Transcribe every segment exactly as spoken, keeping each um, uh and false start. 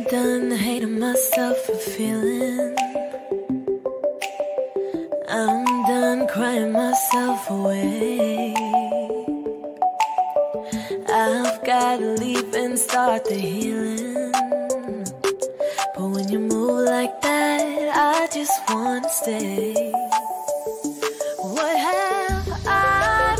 I'm done hating myself for feeling. I'm done crying myself away. I've gotta leave and start the healing. But when you move like that, I just wanna stay. What have I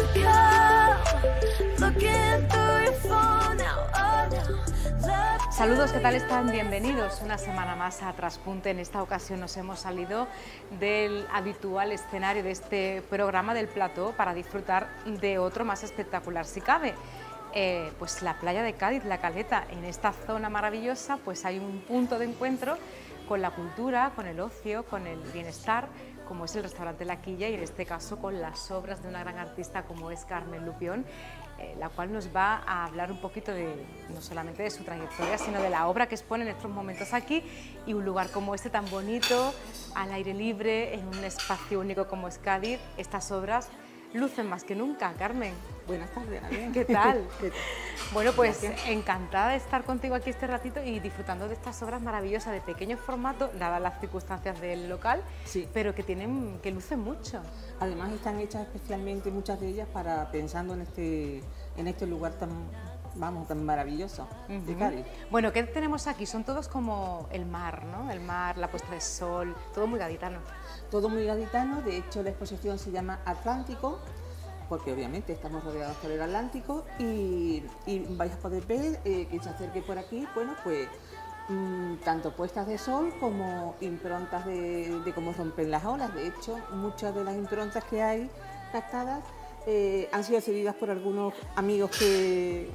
become? Looking through your phone now, oh no. Love. Saludos, ¿qué tal están? Bienvenidos una semana más a Traspunte. En esta ocasión nos hemos salido del habitual escenario de este programa del plató para disfrutar de otro más espectacular si cabe. Eh, pues la playa de Cádiz, La Caleta. En esta zona maravillosa pues hay un punto de encuentro con la cultura, con el ocio, con el bienestar, como es el restaurante La Quilla, y en este caso con las obras de una gran artista como es Carmen Lupión, eh, la cual nos va a hablar un poquito de, no solamente de su trayectoria, sino de la obra que expone en estos momentos aquí, y un lugar como este tan bonito, al aire libre, en un espacio único como es Cádiz. Estas obras lucen más que nunca. Carmen, buenas tardes, Ana. ¿Qué tal? Bueno, pues gracias. Encantada de estar contigo aquí este ratito y disfrutando de estas obras maravillosas de pequeño formato, dadas las circunstancias del local, sí, pero que tienen, que lucen mucho. Además están hechas especialmente, muchas de ellas, para pensando en este, en este lugar tan, vamos, tan maravilloso uh-huh. de Cádiz. Bueno, ¿qué tenemos aquí? Son todos como el mar, ¿no? El mar, la puesta de sol, todo muy gaditano. Todo muy gaditano. De hecho, la exposición se llama Atlántico, porque obviamente estamos rodeados por el Atlántico, y, y vais a poder ver, eh, que se acerque por aquí, bueno, pues mmm, tanto puestas de sol como improntas de, de cómo rompen las olas. De hecho, muchas de las improntas que hay captadas eh, han sido cedidas por algunos amigos que,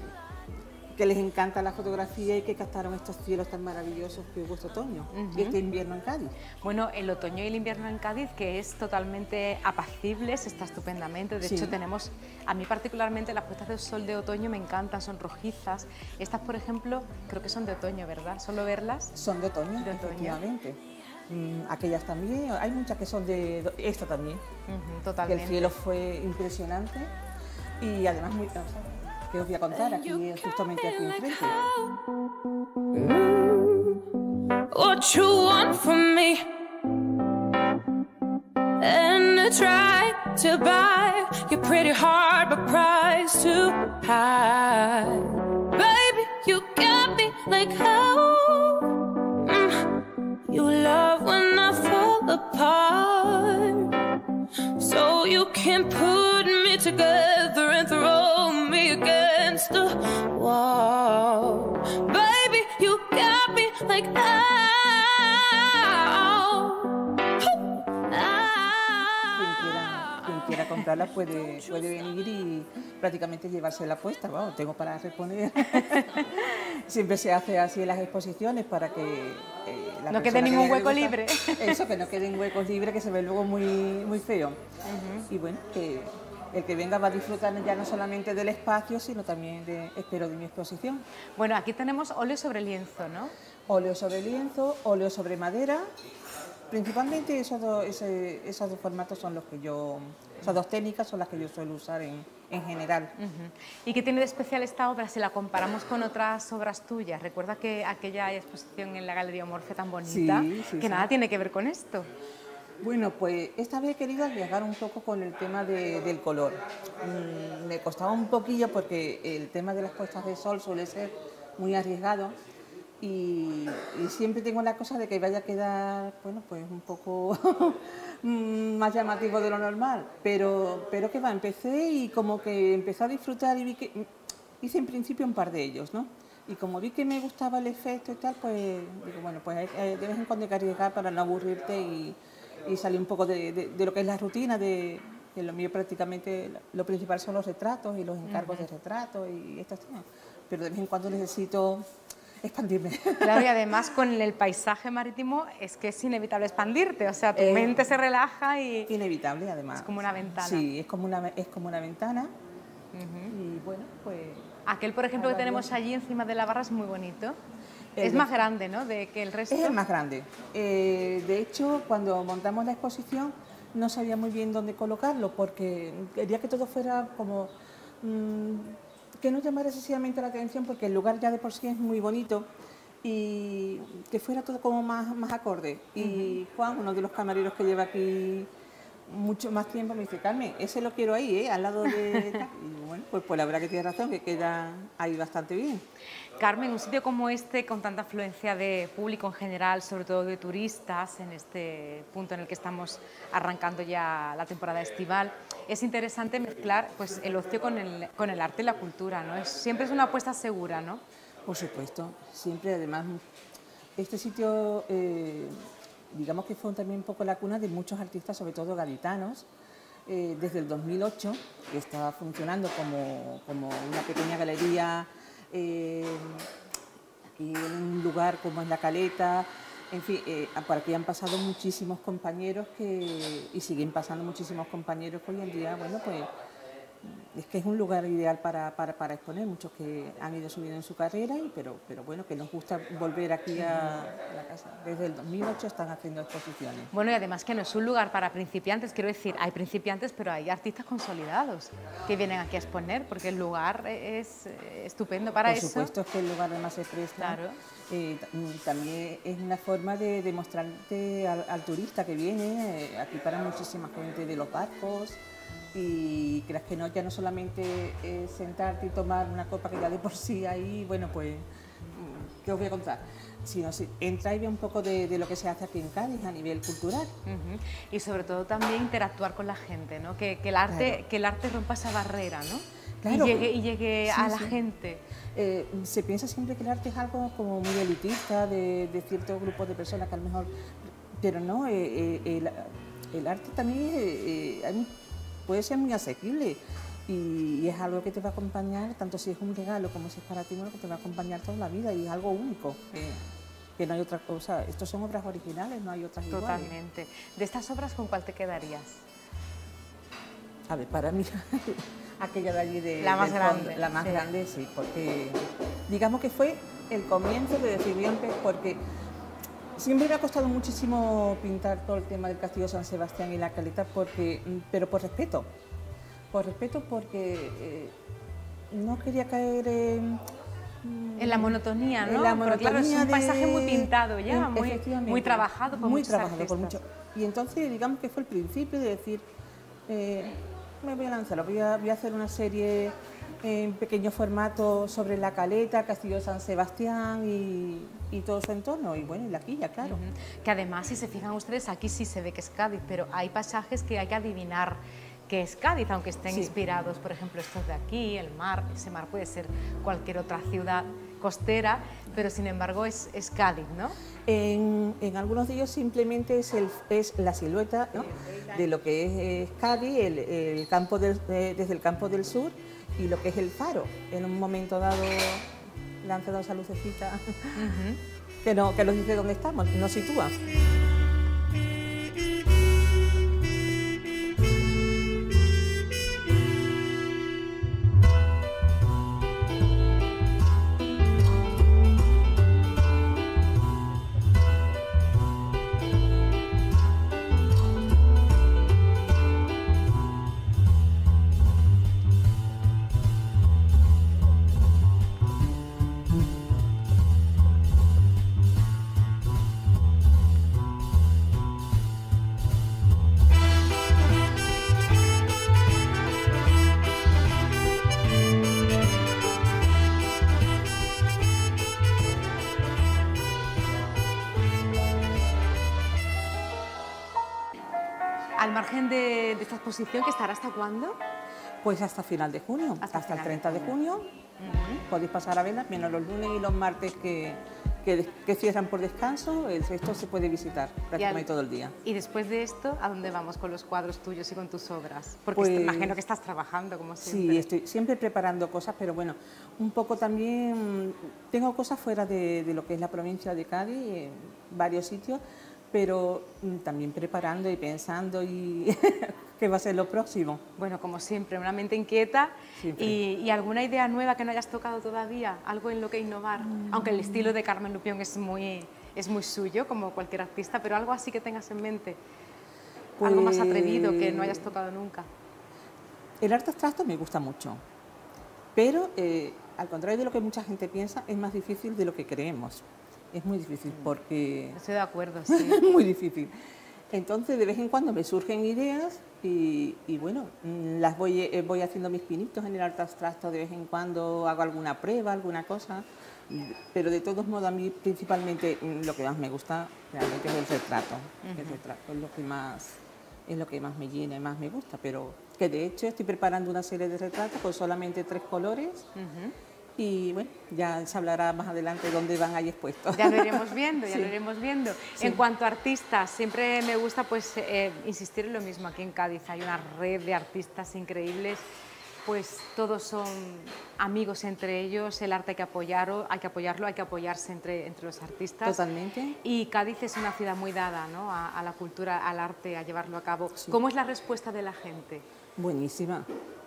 que les encanta la fotografía y que captaron estos cielos tan maravillosos que es vuestro otoño uh-huh. y este invierno en Cádiz. Bueno, el otoño y el invierno en Cádiz, que es totalmente apacible, se está estupendamente. De sí. hecho, tenemos, a mí particularmente, las puestas de sol de otoño me encantan, son rojizas. Estas, por ejemplo, creo que son de otoño, ¿verdad? ¿Solo verlas? Son de otoño, de efectivamente. Otoño. Mm, aquellas también, hay muchas que son de... Esta también. Uh-huh, totalmente. El cielo fue impresionante y además muy... que os voy a contar aquí, justamente aquí enfrente. What you want from me, and I try to buy your pretty heart, but price too high. Baby, you got me like how mm, you love when I fall apart, so you can put me together and throw me against the wall. Baby, you got me like ow. Quien quiera, quien quiera comprarla puede, puede venir y prácticamente llevarse la puesta. Vamos, tengo para reponer. Siempre se hace así en las exposiciones para que eh, la no quede ningún hueco gusta, libre. Eso, que no queden huecos libres, que se ve luego muy, muy feo. Uh-huh. Y bueno, que el que venga va a disfrutar ya no solamente del espacio, sino también, de, espero, de mi exposición. Bueno, aquí tenemos óleo sobre lienzo, ¿no? Óleo sobre lienzo, óleo sobre madera. Principalmente esos dos, ese, esos dos formatos son los que yo, esas dos técnicas son las que yo suelo usar en, en general. Uh-huh. ¿Y qué tiene de especial esta obra si la comparamos con otras obras tuyas? Recuerda que aquella exposición en la Galería Morfe tan bonita, sí, sí, que sí. nada tiene que ver con esto. Bueno, pues esta vez he querido arriesgar un poco con el tema de, del color. Mm, me costaba un poquillo porque el tema de las puestas de sol suele ser muy arriesgado y, y siempre tengo la cosa de que vaya a quedar, bueno, pues un poco más llamativo de lo normal. Pero, pero que va, empecé y como que empecé a disfrutar y vi que hice en principio un par de ellos, ¿no? Y como vi que me gustaba el efecto y tal, pues digo, bueno, pues de vez en cuando hay que arriesgar para no aburrirte y y salir un poco de, de, de lo que es la rutina, de, de lo mío prácticamente, lo principal son los retratos y los encargos uh-huh. de retratos y estas cosas, pero de vez en cuando necesito expandirme. Claro, y además con el paisaje marítimo es que es inevitable expandirte, o sea, tu eh, mente se relaja y... Inevitable, además. Es como una ventana. Sí, es como una, es como una ventana uh-huh. y bueno, pues... Aquel, por ejemplo, que tenemos allí encima de la barra es muy bonito. Es más grande, ¿no?, de que el resto. Es el más grande. Eh, de hecho, cuando montamos la exposición no sabía muy bien dónde colocarlo porque quería que todo fuera como mmm, que no llamara excesivamente la atención porque el lugar ya de por sí es muy bonito y que fuera todo como más, más acorde. Y Juan, uno de los camareros que lleva aquí mucho más tiempo, me dice, Carmen, ese lo quiero ahí, ¿eh? Al lado de... Y bueno, pues, pues la verdad que tiene razón, que queda ahí bastante bien. Carmen, un sitio como este, con tanta afluencia de público en general, sobre todo de turistas, en este punto en el que estamos arrancando ya la temporada estival, es interesante mezclar pues, el ocio con el, con el arte y la cultura, ¿no? Es, siempre es una apuesta segura, ¿no? Por supuesto, siempre, además, este sitio... Eh, digamos que fue también un poco la cuna de muchos artistas, sobre todo gaditanos, eh, desde el dos mil ocho, que estaba funcionando como, como una pequeña galería eh, y en un lugar como en La Caleta. En fin, eh, por aquí han pasado muchísimos compañeros que, y siguen pasando muchísimos compañeros que hoy en día, bueno, pues es que es un lugar ideal para, para, para exponer, muchos que han ido subiendo en su carrera, y, pero, pero bueno, que nos gusta volver aquí a, a la casa. Desde el dos mil ocho están haciendo exposiciones. Bueno, y además que no es un lugar para principiantes, quiero decir, hay principiantes, pero hay artistas consolidados que vienen aquí a exponer, porque el lugar es estupendo para eso. Por supuesto, es que el lugar además se presta. Claro. Eh, también es una forma de, de mostrarte al, al turista que viene, eh, aquí para muchísima gente de los barcos. Y creas que no, ya no solamente es sentarte y tomar una copa que ya de por sí ahí, bueno, pues, ¿qué os voy a contar? Sino si entra y ve un poco de, de lo que se hace aquí en Cádiz a nivel cultural. Uh-huh. Y sobre todo también interactuar con la gente, ¿no? Que, que, el, arte, claro. que el arte rompa esa barrera, ¿no? Claro. Y llegue, y llegue sí, a la sí. gente. Eh, se piensa siempre que el arte es algo como muy elitista, de, de ciertos grupos de personas que a lo mejor... Pero no, eh, eh, el, el arte también eh, hay puede ser muy asequible y, y es algo que te va a acompañar, tanto si es un regalo como si es para ti, bueno, que te va a acompañar toda la vida y es algo único, que, que no hay otra cosa. Estos son obras originales, no hay otras iguales. Totalmente. De estas obras, ¿con cuál te quedarías? A ver, para mí, aquella de allí de... La más grande. Fondo, la más sí. grande, sí, porque digamos que fue el comienzo de decir bien, porque... Siempre me ha costado muchísimo pintar todo el tema del Castillo San Sebastián y La Caleta, porque, pero por respeto, por respeto porque eh, no quería caer en... En la monotonía, ¿no? En la monotonía. Pero claro, es un de, paisaje muy pintado ya, en, muy, muy trabajado por muy muchos trabajado artistas. por mucho. Y entonces, digamos que fue el principio de decir, eh, me voy a lanzar, voy a, voy a hacer una serie en pequeño formato sobre La Caleta, Castillo San Sebastián y, y todo su entorno, y bueno, y la quilla, claro. Uh-huh. Que además, si se fijan ustedes, aquí sí se ve que es Cádiz, pero hay pasajes que hay que adivinar que es Cádiz, aunque estén sí. inspirados, por ejemplo, estos de aquí, el mar, ese mar puede ser cualquier otra ciudad costera, pero sin embargo es, es Cádiz, ¿no? En, en algunos de ellos simplemente es, el, es la silueta, ¿no?, de lo que es, es Cádiz, el, el campo del, eh, desde el campo del sur, y lo que es el faro, en un momento dado lanzado esa lucecita uh-huh. que, no, que nos dice dónde estamos, nos sitúa. Al margen de, de esta exposición, ¿que estará hasta cuándo? Pues hasta final de junio, hasta, hasta el treinta de junio. Uh-huh. Podéis pasar a verla, menos los lunes y los martes que, que, que cierran por descanso, el resto se puede visitar prácticamente al, todo el día. Y después de esto, ¿a dónde vamos con los cuadros tuyos y con tus obras? Porque pues, te imagino que estás trabajando, como siempre. Sí, estoy siempre preparando cosas, pero bueno, un poco también tengo cosas fuera de, de lo que es la provincia de Cádiz, en varios sitios, pero también preparando y pensando y qué va a ser lo próximo. Bueno, como siempre, una mente inquieta. Y, y alguna idea nueva que no hayas tocado todavía, algo en lo que innovar, mm. aunque el estilo de Carmen Lupión es muy, es muy suyo, como cualquier artista, pero algo así que tengas en mente, pues, algo más atrevido que no hayas tocado nunca. El arte abstracto me gusta mucho, pero eh, al contrario de lo que mucha gente piensa, es más difícil de lo que creemos. es muy difícil porque... Estoy de acuerdo, sí. Es muy difícil. Entonces, de vez en cuando me surgen ideas y, y bueno, las voy, eh, voy haciendo mis pinitos en el arte abstracto, de vez en cuando hago alguna prueba, alguna cosa, pero de todos modos a mí principalmente lo que más me gusta realmente es el retrato. Uh-huh. El retrato es lo que más, es lo que más me llena y más me gusta, pero que de hecho estoy preparando una serie de retratos con solamente tres colores. Uh-huh. Y bueno, ya se hablará más adelante dónde van ahí expuestos. Ya lo iremos viendo, ya sí. lo iremos viendo. Sí. En cuanto a artistas, siempre me gusta pues eh, insistir en lo mismo. Aquí en Cádiz hay una red de artistas increíbles, pues todos son amigos entre ellos, el arte hay que apoyarlo, hay que apoyarlo, hay que apoyarse entre, entre los artistas. Totalmente. Y Cádiz es una ciudad muy dada, ¿no?, a, a la cultura, al arte, a llevarlo a cabo. Sí. ¿Cómo es la respuesta de la gente? Buenísima.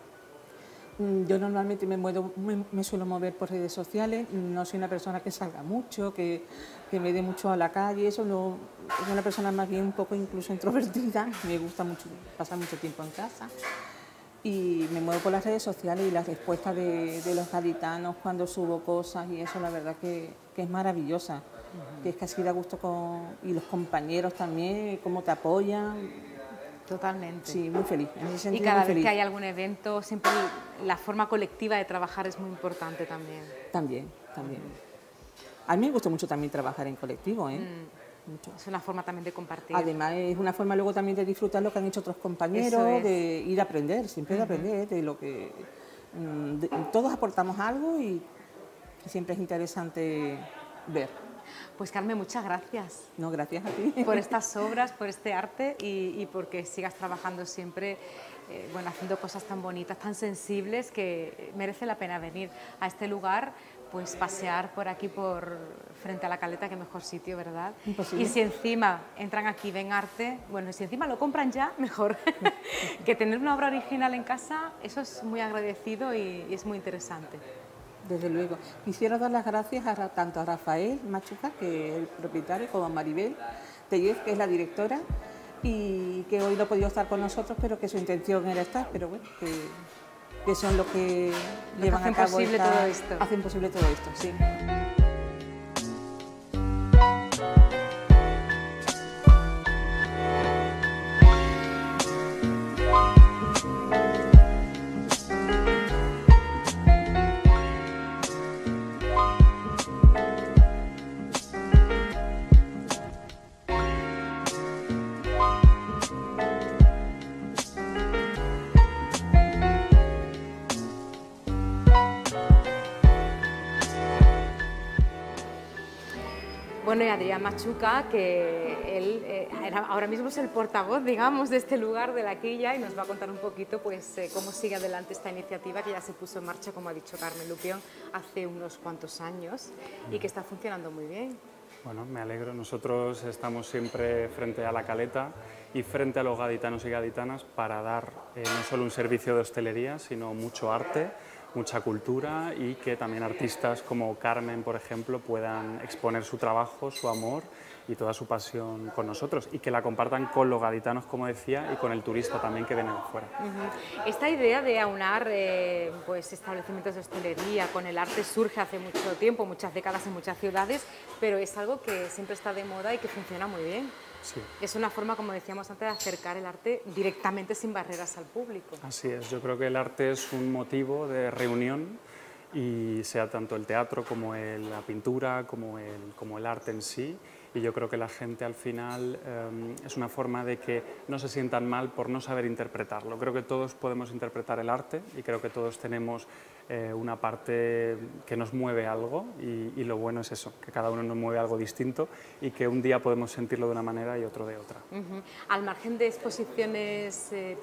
Yo normalmente me, muevo, me, me suelo mover por redes sociales, no soy una persona que salga mucho, que, que me dé mucho a la calle, eso no, soy una persona más bien un poco incluso introvertida, me gusta mucho pasar mucho tiempo en casa y me muevo por las redes sociales y las respuestas de, de los gaditanos cuando subo cosas y eso la verdad que, que es maravillosa, uh-huh. que es que así da gusto con, y los compañeros también, cómo te apoyan. Totalmente. Sí, muy feliz. En ese sentido, y cada muy vez feliz. que hay algún evento, siempre la forma colectiva de trabajar es muy importante también. También, también. A mí me gusta mucho también trabajar en colectivo, ¿eh? Mm. Mucho. Es una forma también de compartir. Además, es una forma luego también de disfrutar lo que han hecho otros compañeros, es. de ir a aprender, siempre de aprender, de lo que... De, todos aportamos algo y siempre es interesante ver. Pues Carmen, muchas gracias. No, gracias a ti. Por estas obras, por este arte y, y porque sigas trabajando siempre, eh, bueno, haciendo cosas tan bonitas, tan sensibles, que merece la pena venir a este lugar, pues pasear por aquí, por frente a la Caleta, que mejor sitio, ¿verdad? Imposible. Y si encima entran aquí, ven arte, bueno, si encima lo compran ya, mejor. Que tener una obra original en casa, eso es muy agradecido y, y es muy interesante. Desde luego. Quisiera dar las gracias a, tanto a Rafael Machuca, que es el propietario, como a Maribel Tellez, que es la directora, y que hoy no ha podido estar con nosotros, pero que su intención era estar, pero bueno, que, que son los que lo llevan que hacen a cabo posible esta, todo esto. Hacen posible todo esto, sí. Bueno, y Adrián Machuca, que él eh, era, ahora mismo es el portavoz, digamos, de este lugar, de la quilla, y nos va a contar un poquito pues, eh, cómo sigue adelante esta iniciativa que ya se puso en marcha, como ha dicho Carmen Lupión, hace unos cuantos años y que está funcionando muy bien. Bueno, me alegro. Nosotros estamos siempre frente a la Caleta y frente a los gaditanos y gaditanas para dar eh, no solo un servicio de hostelería, sino mucho arte, mucha cultura y que también artistas como Carmen, por ejemplo, puedan exponer su trabajo, su amor y toda su pasión con nosotros y que la compartan con los gaditanos, como decía, y con el turista también que viene de fuera. Uh-huh. Esta idea de aunar eh, pues, establecimientos de hostelería con el arte surge hace mucho tiempo, muchas décadas en muchas ciudades, pero es algo que siempre está de moda y que funciona muy bien. Sí. Es una forma, como decíamos antes, de acercar el arte directamente sin barreras al público. Así es, yo creo que el arte es un motivo de reunión y sea tanto el teatro como el, la pintura, como el, como el arte en sí. Y yo creo que la gente al final eh, es una forma de que no se sientan mal por no saber interpretarlo. Creo que todos podemos interpretar el arte y creo que todos tenemos eh, una parte que nos mueve algo y, y lo bueno es eso, que cada uno nos mueve algo distinto y que un día podemos sentirlo de una manera y otro de otra. Uh-huh. Al margen de exposiciones eh,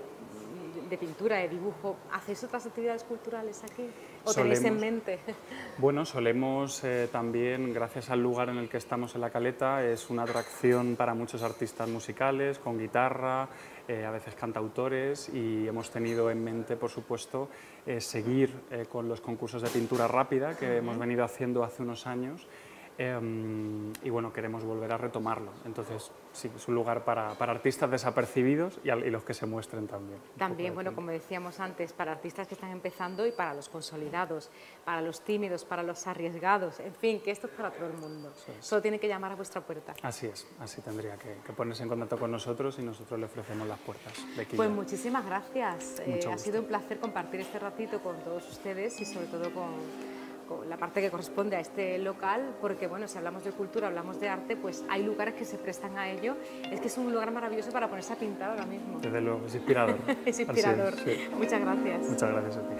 de pintura, de dibujo, ¿hacéis otras actividades culturales aquí? ¿O tenéis en mente? Bueno, solemos eh, también, gracias al lugar en el que estamos en la Caleta, es una atracción para muchos artistas musicales, con guitarra, eh, a veces cantautores, y hemos tenido en mente, por supuesto, eh, seguir eh, con los concursos de pintura rápida que uh-huh. hemos venido haciendo hace unos años, Eh, y bueno, queremos volver a retomarlo. Entonces, sí, es un lugar para, para artistas desapercibidos y, al, y los que se muestren también. También, bueno, como decíamos antes, para artistas que están empezando y para los consolidados, para los tímidos, para los arriesgados, en fin, que esto es para todo el mundo. Es. Solo tiene que llamar a vuestra puerta. Así es, así tendría que, que ponerse en contacto con nosotros y nosotros le ofrecemos las puertas de Quilla. Pues muchísimas gracias. Eh, ha sido un placer compartir este ratito con todos ustedes y sobre todo con la parte que corresponde a este local, porque bueno, si hablamos de cultura, hablamos de arte, pues hay lugares que se prestan a ello. Es que es un lugar maravilloso para ponerse a pintar ahora mismo. Desde luego, es inspirador. Es inspirador. Así es, sí. Muchas gracias. Muchas gracias a ti.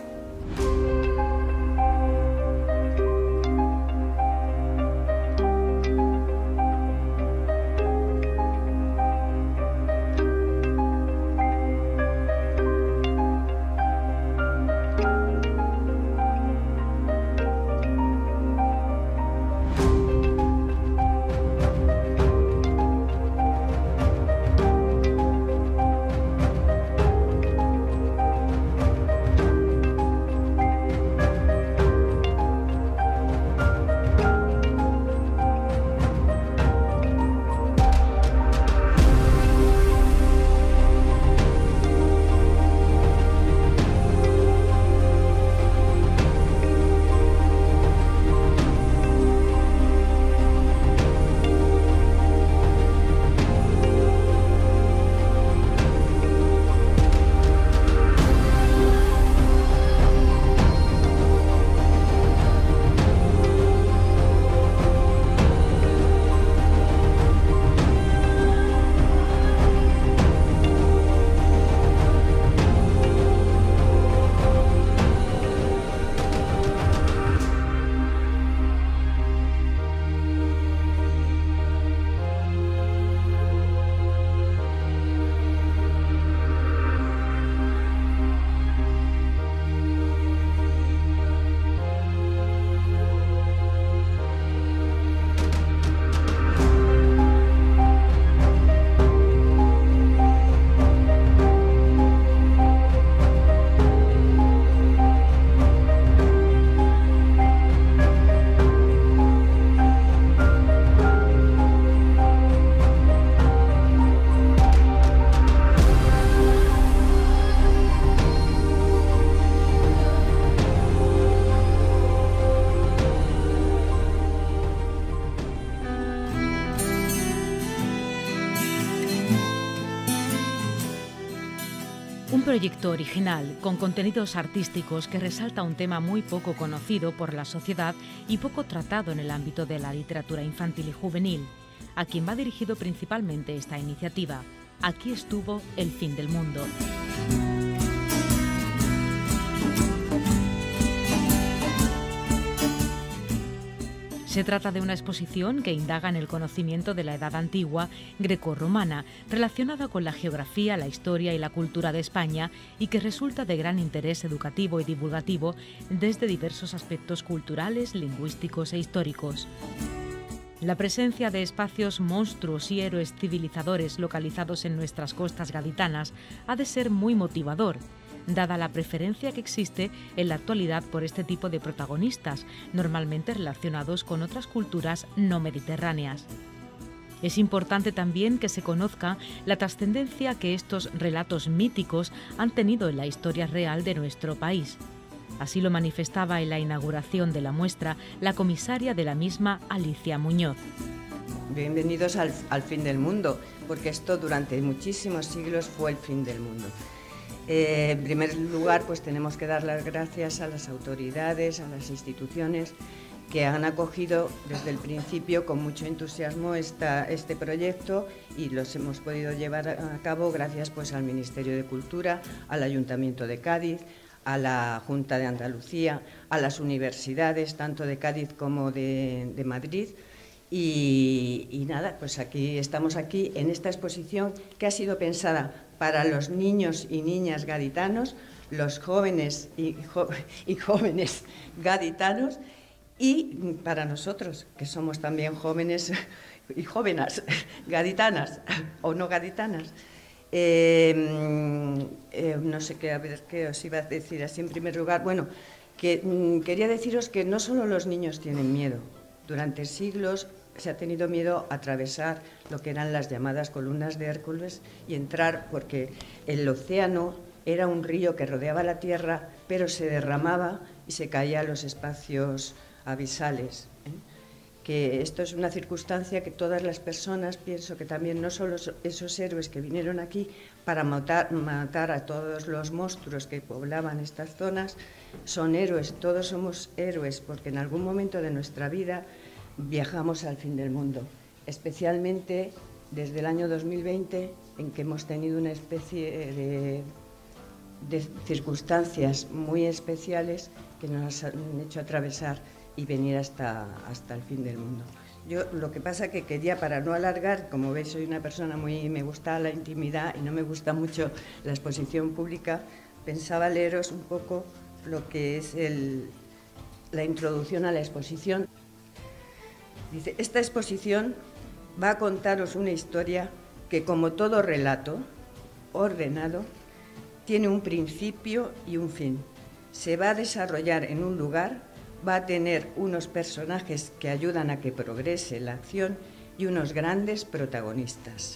Un proyecto original con contenidos artísticos que resalta un tema muy poco conocido por la sociedad y poco tratado en el ámbito de la literatura infantil y juvenil, a quien va dirigido principalmente esta iniciativa. Aquí estuvo El fin del mundo. Se trata de una exposición que indaga en el conocimiento de la Edad Antigua grecorromana, relacionada con la geografía, la historia y la cultura de España, y que resulta de gran interés educativo y divulgativo desde diversos aspectos culturales, lingüísticos e históricos. La presencia de espacios monstruos y héroes civilizadores localizados en nuestras costas gaditanas ha de ser muy motivador, dada la preferencia que existe en la actualidad por este tipo de protagonistas, normalmente relacionados con otras culturas no mediterráneas. Es importante también que se conozca la trascendencia que estos relatos míticos han tenido en la historia real de nuestro país. Así lo manifestaba en la inauguración de la muestra la comisaria de la misma, Alicia Muñoz. Bienvenidos al, al fin del mundo, porque esto durante muchísimos siglos fue el fin del mundo. Eh, en primer lugar, pues tenemos que dar las gracias a las autoridades, a las instituciones que han acogido desde el principio con mucho entusiasmo esta, este proyecto, y los hemos podido llevar a cabo gracias pues, al Ministerio de Cultura, al Ayuntamiento de Cádiz, a la Junta de Andalucía, a las universidades, tanto de Cádiz como de, de Madrid. Y, y nada, pues aquí estamos aquí en esta exposición que ha sido pensada para los niños y niñas gaditanos, los jóvenes y, jo y jóvenes gaditanos, y para nosotros, que somos también jóvenes y jóvenes gaditanas o no gaditanas. Eh, eh, no sé qué, a ver, qué os iba a decir así en primer lugar. Bueno, que mm, quería deciros que no solo los niños tienen miedo, Durante siglos se ha tenido miedo a atravesar lo que eran las llamadas columnas de Hércules y entrar, porque el océano era un río que rodeaba la tierra, pero se derramaba y se caía a los espacios abisales, ¿eh? Que esto es una circunstancia que todas las personas, pienso que también no solo esos héroes que vinieron aquí para matar, matar a todos los monstruos que poblaban estas zonas, son héroes, todos somos héroes, porque en algún momento de nuestra vida viajamos al fin del mundo, especialmente desde el año dos mil veinte, en que hemos tenido una especie de, de circunstancias muy especiales que nos han hecho atravesar y venir hasta, hasta el fin del mundo. Yo lo que pasa que quería, para no alargar, como veis soy una persona muy, me gusta la intimidad y no me gusta mucho la exposición pública, pensaba leeros un poco lo que es el, la introducción a la exposición. Dice, esta exposición va a contaros una historia que, como todo relato ordenado, tiene un principio y un fin. Se va a desarrollar en un lugar, va a tener unos personajes que ayudan a que progrese la acción y unos grandes protagonistas.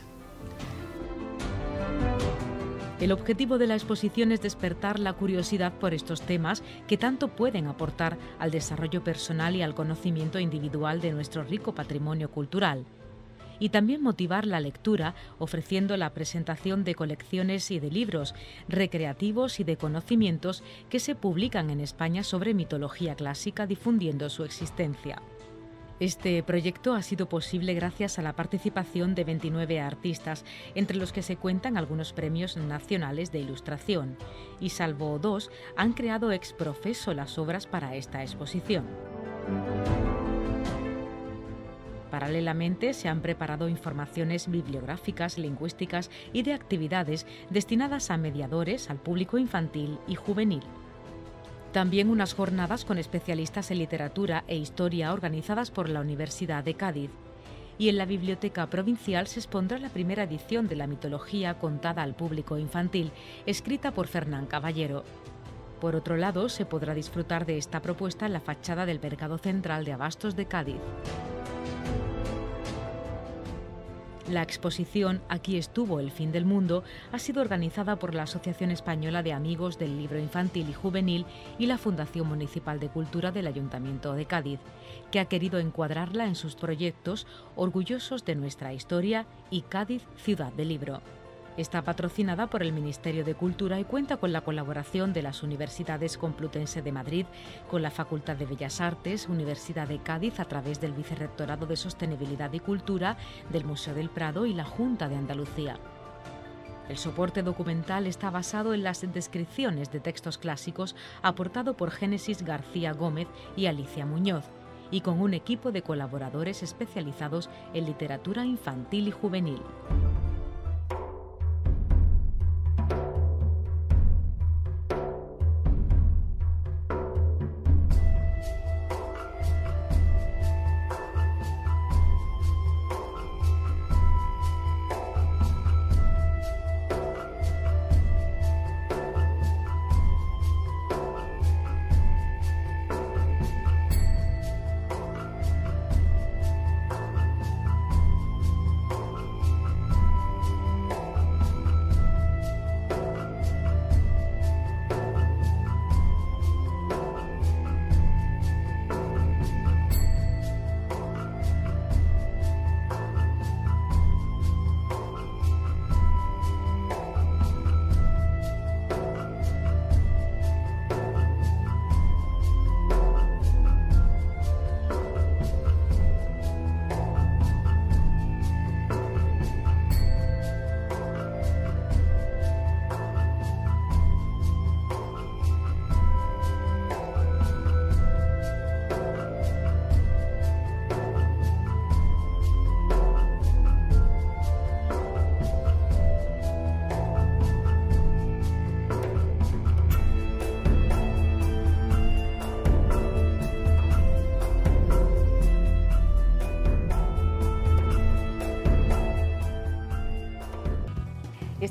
El objetivo de la exposición es despertar la curiosidad por estos temas que tanto pueden aportar al desarrollo personal y al conocimiento individual de nuestro rico patrimonio cultural. Y también motivar la lectura, ofreciendo la presentación de colecciones y de libros recreativos y de conocimientos que se publican en España sobre mitología clásica, difundiendo su existencia. Este proyecto ha sido posible gracias a la participación de veintinueve artistas, entre los que se cuentan algunos premios nacionales de ilustración, y salvo dos, han creado ex professo las obras para esta exposición. Paralelamente, se han preparado informaciones bibliográficas, lingüísticas y de actividades destinadas a mediadores, al público infantil y juvenil. También unas jornadas con especialistas en literatura e historia organizadas por la Universidad de Cádiz. Y en la Biblioteca Provincial se expondrá la primera edición de la mitología contada al público infantil, escrita por Fernán Caballero. Por otro lado, se podrá disfrutar de esta propuesta en la fachada del Mercado Central de Abastos de Cádiz. La exposición Aquí estuvo el fin del mundo ha sido organizada por la Asociación Española de Amigos del Libro Infantil y Juvenil y la Fundación Municipal de Cultura del Ayuntamiento de Cádiz, que ha querido encuadrarla en sus proyectos orgullosos de nuestra historia y Cádiz, ciudad del libro. Está patrocinada por el Ministerio de Cultura y cuenta con la colaboración de las Universidades Complutense de Madrid, con la Facultad de Bellas Artes, Universidad de Cádiz a través del Vicerrectorado de Sostenibilidad y Cultura, del Museo del Prado y la Junta de Andalucía. El soporte documental está basado en las descripciones de textos clásicos aportado por Génesis García Gómez y Alicia Muñoz, y con un equipo de colaboradores especializados en literatura infantil y juvenil.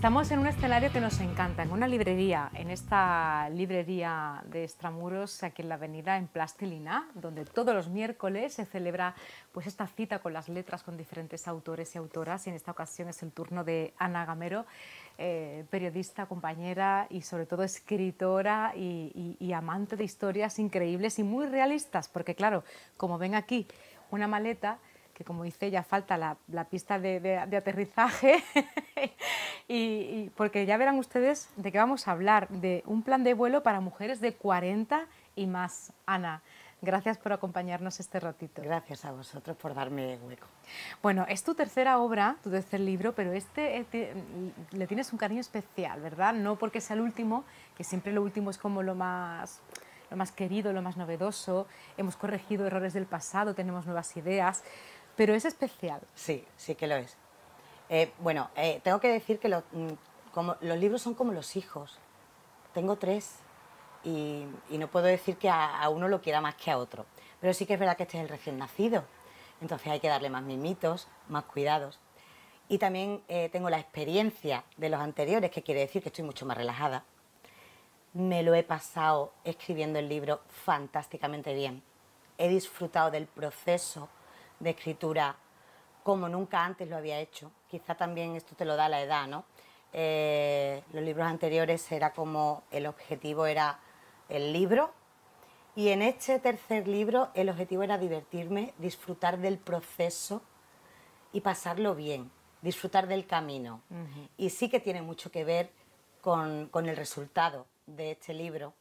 Estamos en un escenario que nos encanta, en una librería, en esta librería de Extramuros, aquí en la avenida, en Plastilina, donde todos los miércoles se celebra pues, esta cita con las letras, con diferentes autores y autoras, y en esta ocasión es el turno de Ana Gamero, eh, periodista, compañera y sobre todo escritora y, y, y amante de historias increíbles y muy realistas, porque claro, como ven aquí, una maleta, que como dice ella, falta la, la pista de, de, de aterrizaje, y, y porque ya verán ustedes de qué vamos a hablar, de un plan de vuelo para mujeres de cuarenta y más. Ana, gracias por acompañarnos este ratito. Gracias a vosotros por darme hueco. Bueno, es tu tercera obra, tu tercer libro, pero este eh, le tienes un cariño especial, ¿verdad? No porque sea el último, que siempre lo último es como lo más... lo más querido, lo más novedoso, hemos corregido errores del pasado, tenemos nuevas ideas, pero es especial. Sí, sí que lo es. Eh, bueno, eh, tengo que decir que lo, como, los libros son como los hijos. Tengo tres y, y no puedo decir que a, a uno lo quiera más que a otro, pero sí que es verdad que este es el recién nacido, entonces hay que darle más mimitos, más cuidados. Y también eh, tengo la experiencia de los anteriores, que quiere decir que estoy mucho más relajada. Me lo he pasado escribiendo el libro fantásticamente bien. He disfrutado del proceso de escritura como nunca antes lo había hecho. Quizá también esto te lo da la edad, ¿no? Eh, los libros anteriores era como el objetivo era el libro, y en este tercer libro el objetivo era divertirme, disfrutar del proceso y pasarlo bien, disfrutar del camino. Uh-huh. Y sí que tiene mucho que ver con, con el resultado de este libro,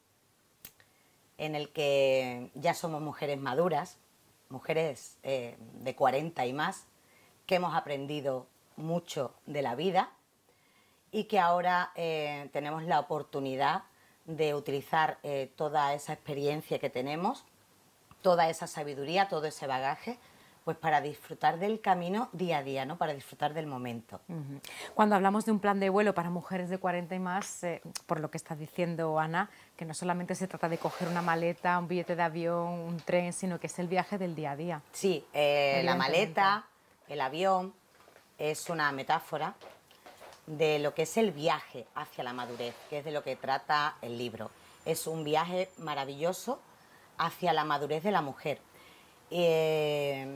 en el que ya somos mujeres maduras, mujeres eh, de cuarenta y más, que hemos aprendido mucho de la vida y que ahora eh, tenemos la oportunidad de utilizar eh, toda esa experiencia que tenemos, toda esa sabiduría, todo ese bagaje, pues para disfrutar del camino día a día, ¿no? Para disfrutar del momento. Uh-huh. Cuando hablamos de un plan de vuelo para mujeres de cuarenta y más, eh, por lo que está diciendo Ana, que no solamente se trata de coger una maleta, un billete de avión, un tren, sino que es el viaje del día a día. Sí, eh, la maleta, el avión, es una metáfora de lo que es el viaje hacia la madurez, que es de lo que trata el libro. Es un viaje maravilloso hacia la madurez de la mujer. Eh,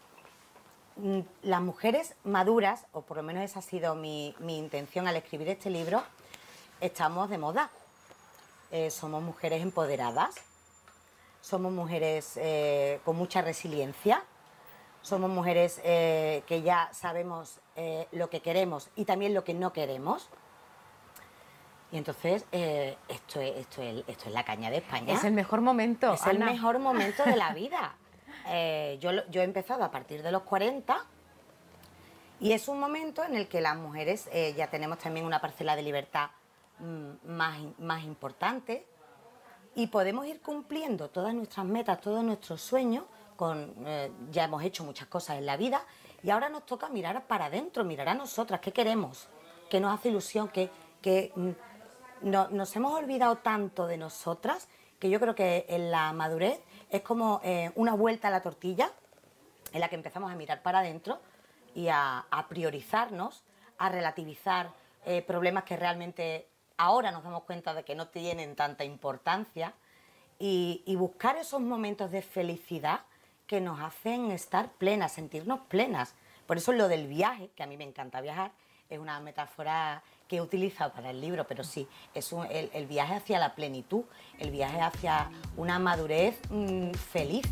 las mujeres maduras, o por lo menos esa ha sido mi, mi intención al escribir este libro, estamos de moda. Eh, somos mujeres empoderadas, somos mujeres eh, con mucha resiliencia, somos mujeres eh, que ya sabemos eh, lo que queremos y también lo que no queremos. Y entonces, eh, esto, es, esto, es, esto es la caña de España. Es el mejor momento, Es Ana. el mejor momento de la vida. Eh, yo, yo he empezado a partir de los cuarenta y es un momento en el que las mujeres eh, ya tenemos también una parcela de libertad mmm, más, más importante y podemos ir cumpliendo todas nuestras metas, todos nuestros sueños. Con, eh, ya hemos hecho muchas cosas en la vida y ahora nos toca mirar para adentro, mirar a nosotras, qué queremos, qué nos hace ilusión, que, que mm, no, nos hemos olvidado tanto de nosotras que yo creo que en la madurez es como eh, una vuelta a la tortilla en la que empezamos a mirar para adentro y a, a priorizarnos, a relativizar eh, problemas que realmente ahora nos damos cuenta de que no tienen tanta importancia y, y buscar esos momentos de felicidad que nos hacen estar plenas, sentirnos plenas. Por eso lo del viaje, que a mí me encanta viajar, es una metáfora que he utilizado para el libro, pero sí, es un, el, el viaje hacia la plenitud, el viaje hacia una madurez mmm, feliz.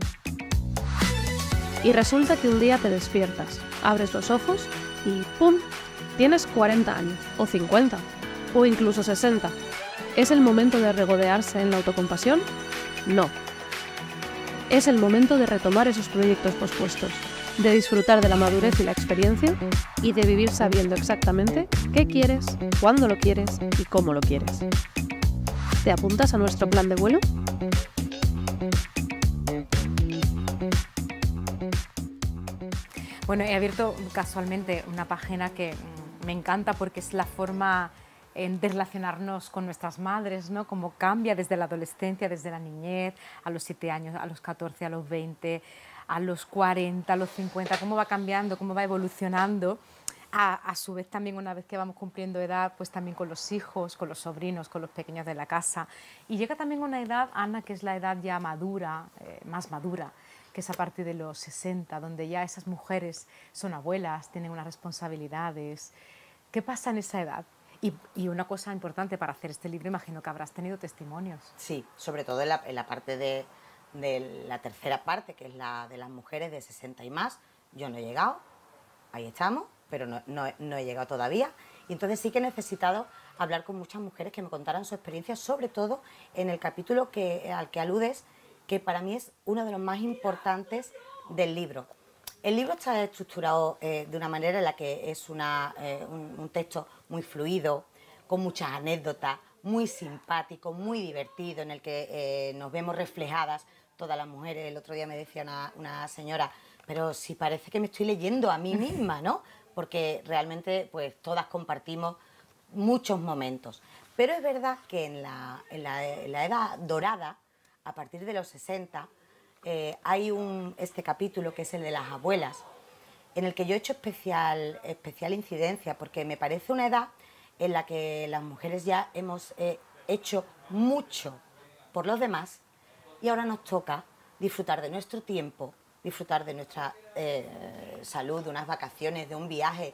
Y resulta que un día te despiertas, abres los ojos y ¡pum! Tienes cuarenta años, o cincuenta, o incluso sesenta. ¿Es el momento de regodearse en la autocompasión? No. Es el momento de retomar esos proyectos pospuestos, de disfrutar de la madurez y la experiencia y de vivir sabiendo exactamente qué quieres, cuándo lo quieres y cómo lo quieres. ¿Te apuntas a nuestro plan de vuelo? Bueno, he abierto casualmente una página que me encanta porque es la forma de relacionarnos con nuestras madres, ¿no? Cómo cambia desde la adolescencia, desde la niñez, a los siete años, a los catorce, a los veinte, a los cuarenta, a los cincuenta, cómo va cambiando, cómo va evolucionando. A, a su vez también una vez que vamos cumpliendo edad, pues también con los hijos, con los sobrinos, con los pequeños de la casa. Y llega también una edad, Ana, que es la edad ya madura, eh, más madura, que es a partir de los sesenta, donde ya esas mujeres son abuelas, tienen unas responsabilidades. ¿Qué pasa en esa edad? Y, y una cosa importante para hacer este libro, imagino que habrás tenido testimonios. Sí, sobre todo en la, en la parte de, de la tercera parte, que es la de las mujeres de sesenta y más. Yo no he llegado, ahí estamos, pero no, no, no he llegado todavía. Y entonces sí que he necesitado hablar con muchas mujeres que me contaran su experiencia, sobre todo en el capítulo que, al que aludes, que para mí es uno de los más importantes del libro. El libro está estructurado eh, de una manera en la que es una, eh, un, un texto muy fluido, con muchas anécdotas, muy simpático, muy divertido, en el que eh, nos vemos reflejadas todas las mujeres. El otro día me decía una, una señora, pero si parece que me estoy leyendo a mí misma, ¿no? Porque realmente pues todas compartimos muchos momentos. Pero es verdad que en la, en la, en la edad dorada, a partir de los sesenta, eh, hay un, este capítulo que es el de las abuelas, en el que yo he hecho especial, especial incidencia, porque me parece una edad en la que las mujeres ya hemos eh, hecho mucho por los demás y ahora nos toca disfrutar de nuestro tiempo, disfrutar de nuestra eh, salud, de unas vacaciones, de un viaje.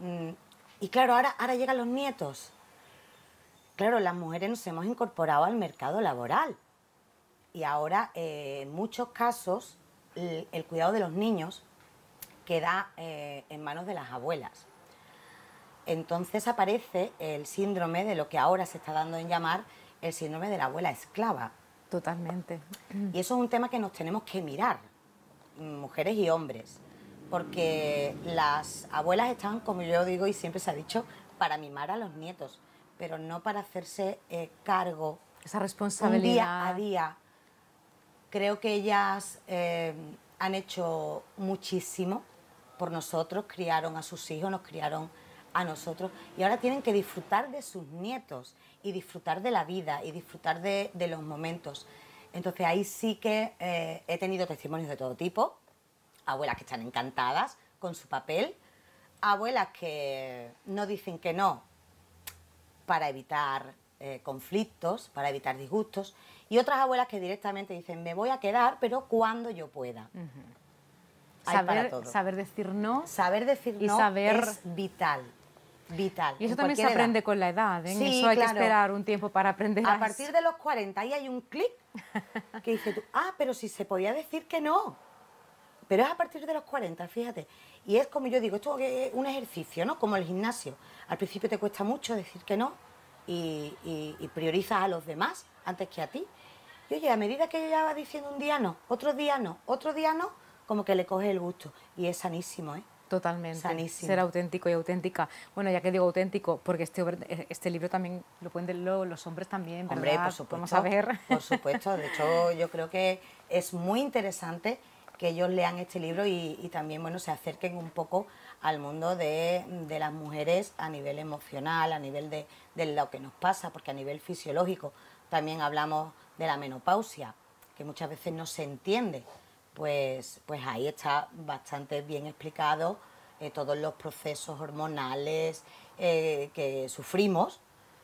Y claro, ahora, ahora llegan los nietos. Claro, las mujeres nos hemos incorporado al mercado laboral y ahora eh, en muchos casos el, el cuidado de los niños queda eh, en manos de las abuelas. Entonces aparece el síndrome de lo que ahora se está dando en llamar el síndrome de la abuela esclava. Totalmente. Y eso es un tema que nos tenemos que mirar, mujeres y hombres, porque las abuelas están, como yo digo y siempre se ha dicho, para mimar a los nietos, pero no para hacerse eh, cargo. Esa responsabilidad. Un día a día. Creo que ellas eh, han hecho muchísimo por nosotros, criaron a sus hijos, nos criaron a nosotros y ahora tienen que disfrutar de sus nietos y disfrutar de la vida y disfrutar de, de los momentos. Entonces ahí sí que eh, he tenido testimonios de todo tipo, abuelas que están encantadas con su papel, abuelas que no dicen que no para evitar eh, conflictos, para evitar disgustos, y otras abuelas que directamente dicen me voy a quedar pero cuando yo pueda. Uh-huh. Hay saber, para todo. saber decir no. Saber decir y no saber... es vital. Vital. Y eso también se aprende edad. Con la edad, ¿eh? Sí, eso hay claro. que esperar un tiempo para aprender. A partir de los cuarenta ahí hay un clic que dice tú, ah, pero si se podía decir que no. Pero es a partir de los cuarenta, fíjate. Y es como yo digo, esto es un ejercicio, ¿no? Como el gimnasio. Al principio te cuesta mucho decir que no y, y, y priorizas a los demás antes que a ti. Y oye, a medida que ella va diciendo un día no, otro día no, otro día no, como que le coge el gusto. Y es sanísimo, ¿eh? Totalmente, sanísimo. Ser auténtico y auténtica. Bueno, ya que digo auténtico, porque este, este libro también lo pueden leer los hombres también, ¿verdad? Hombre, por supuesto. Vamos a ver. Por supuesto, de hecho yo creo que es muy interesante que ellos lean este libro y, y también, bueno, se acerquen un poco al mundo de, de las mujeres a nivel emocional, a nivel de, de lo que nos pasa, porque a nivel fisiológico también hablamos de la menopausia, que muchas veces no se entiende. Pues, pues ahí está bastante bien explicado eh, todos los procesos hormonales eh, que sufrimos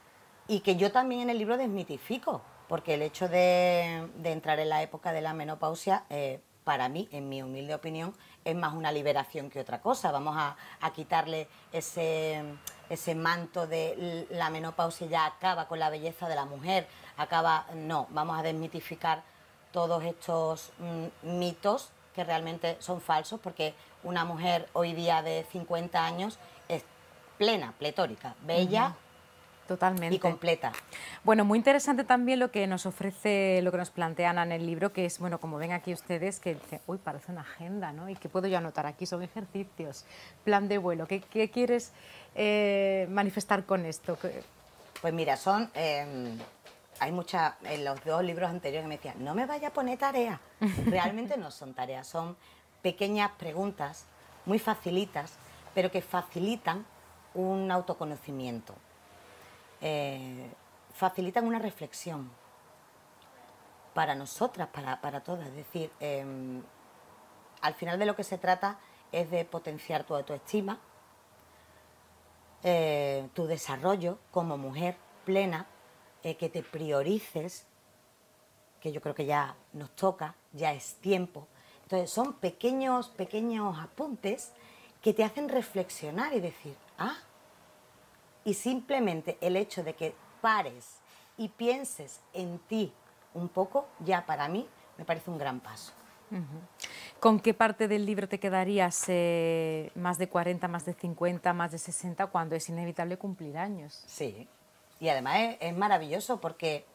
y que yo también en el libro desmitifico, porque el hecho de, de entrar en la época de la menopausia, eh, para mí, en mi humilde opinión, es más una liberación que otra cosa. Vamos a, a quitarle ese, ese manto de la menopausia, ya acaba con la belleza de la mujer, acaba, no, vamos a desmitificar todos estos mm, mitos que realmente son falsos, porque una mujer hoy día de cincuenta años es plena, pletórica, bella. Uh-huh. Totalmente. Y completa. Bueno, muy interesante también lo que nos ofrece, lo que nos plantea Ana en el libro, que es, bueno, como ven aquí ustedes, que dicen, uy, parece una agenda, ¿no? ¿Y qué puedo yo anotar aquí? Son ejercicios, plan de vuelo. ¿Qué, qué quieres eh, manifestar con esto? Pues mira, son... Eh, hay muchas, en los dos libros anteriores me decían, no me vaya a poner tareas. Realmente no son tareas, son pequeñas preguntas, muy facilitas, pero que facilitan un autoconocimiento, eh, facilitan una reflexión para nosotras, para, para todas. Es decir, eh, al final de lo que se trata es de potenciar tu autoestima, eh, tu desarrollo como mujer plena, eh, que te priorices, que yo creo que ya nos toca, ya es tiempo. Entonces son pequeños, pequeños apuntes que te hacen reflexionar y decir, ah, y simplemente el hecho de que pares y pienses en ti un poco, ya para mí me parece un gran paso. Uh-huh. ¿Con qué parte del libro te quedarías, eh, más de cuarenta, más de cincuenta, más de sesenta, cuando es inevitable cumplir años? Sí, y además es, es maravilloso porque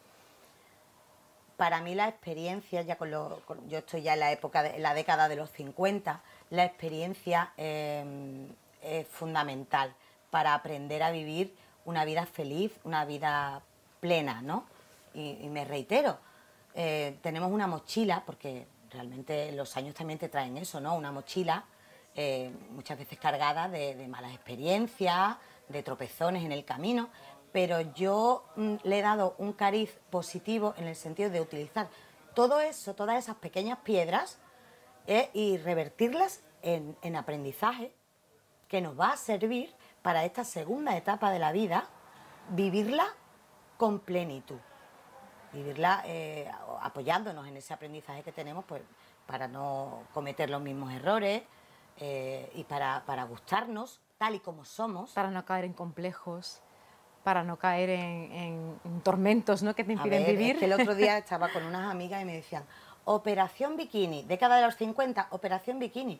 para mí la experiencia, ya con lo, con, yo estoy ya en la época, de, en la década de los cincuenta, la experiencia eh, es fundamental para aprender a vivir una vida feliz, una vida plena, ¿no? Y, y me reitero, eh, tenemos una mochila, porque realmente los años también te traen eso, ¿no? Una mochila eh, muchas veces cargada de, de malas experiencias, de tropezones en el camino, pero yo mm, le he dado un cariz positivo en el sentido de utilizar todo eso, todas esas pequeñas piedras eh, y revertirlas en, en aprendizaje que nos va a servir para esta segunda etapa de la vida, vivirla con plenitud, vivirla eh, apoyándonos en ese aprendizaje que tenemos, pues, para no cometer los mismos errores eh, y para, para gustarnos tal y como somos. Para no caer en complejos, para no caer en, en, en tormentos, ¿no?, que te impiden a ver, vivir. Es que el otro día estaba con unas amigas y me decían, operación bikini, década de los cincuenta, operación bikini,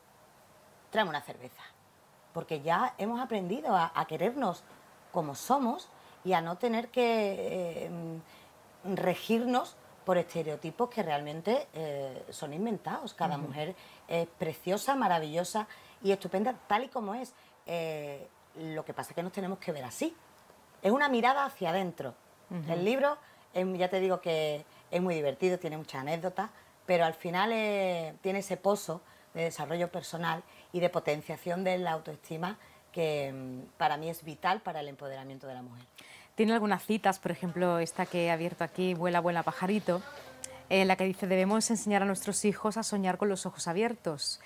tráeme una cerveza. Porque ya hemos aprendido a, a querernos como somos y a no tener que eh, regirnos por estereotipos que realmente eh, son inventados. Cada uh-huh. mujer es preciosa, maravillosa y estupenda tal y como es. Eh, lo que pasa es que nos tenemos que ver así. Es una mirada hacia adentro. Uh-huh. El libro, es, ya te digo que es muy divertido, tiene muchas anécdotas, pero al final eh, tiene ese pozo de desarrollo personal y de potenciación de la autoestima que para mí es vital para el empoderamiento de la mujer. Tiene algunas citas, por ejemplo, esta que he abierto aquí, Vuela, vuela, pajarito, en la que dice, debemos enseñar a nuestros hijos a soñar con los ojos abiertos.